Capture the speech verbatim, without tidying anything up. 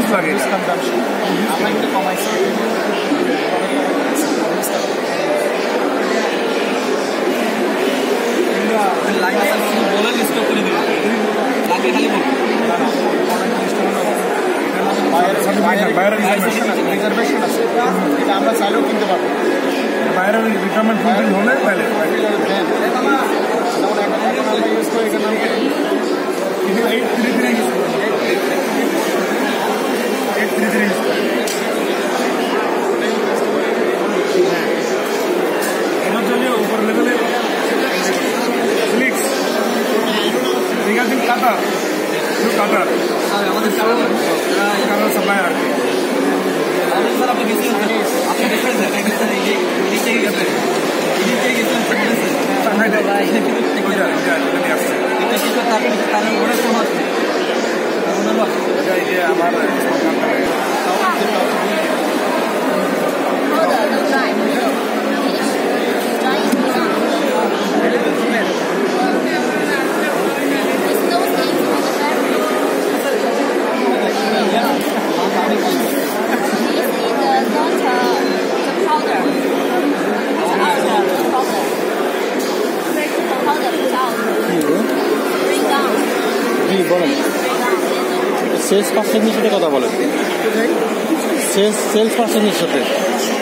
লাগে আমরা কিন্তু কমাইছি লাইন বলে স্টপ করে দেবো লাগে খালি বলবো রিজার্ভেশন আছে এটা আমরা চাইলেও কিনতে পারবো বাইরের রিকোয়ারমেন্ট ফুলফিল হলে তাহলে যেমন একটা আমরা ইউজ করি এটার নাম কিন্তু eight three three eight three three এটার জন্য উপর লেভেলে ফ্লিক্স রিগার্ডিং কাটার টু কাটার আমাদের কাটার সাপ্লাই আর কি স্যার আপনি গেছিলেন আপনি গেছেন স্যার এই যে নিচে গেছেন নিচে গেছেন তার উপরে ফোন আছে আমার বলেন সেলস পার্সনের সাথে কথা বলেন সেলস সেলস পার্সনের সাথে